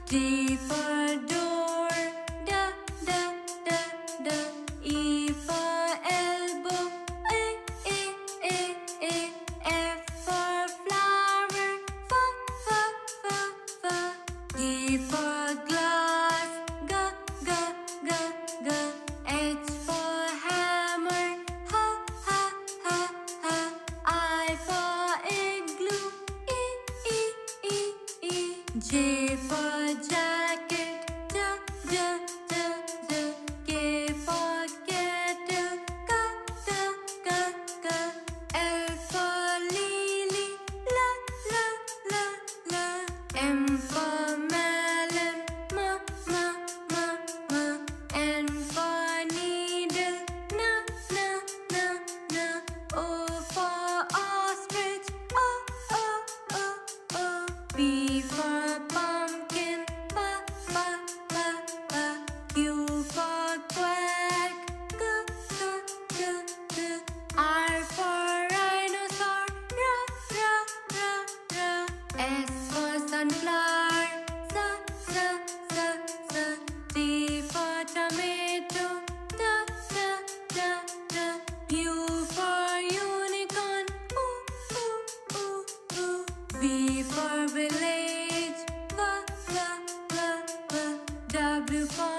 D for door, D, D, D, D. E for elbow, E, E, E, E. F for flower, F, F, F, F. G for glass, G, G, G, G. H for hammer, H, H, H, H. I for igloo, E, E, E, E. J for jacket, J, J, J, J. K for kettle, K, K, K, K. L for lily, L, L, L, L. M for melon, M, M, M, M. N for needle, N, N, N, N. O for ostrich, O, O, O, O. P for pumpkin, P, P, P, P. Q for quack, K, K, K, K. R for rhinoceros, R, R, R, R. S for sunflower, S, S, S, S. T for tomato, T, T, T, T. U for unicorn, O, O, O, O. V for village, V, V, V, V. W for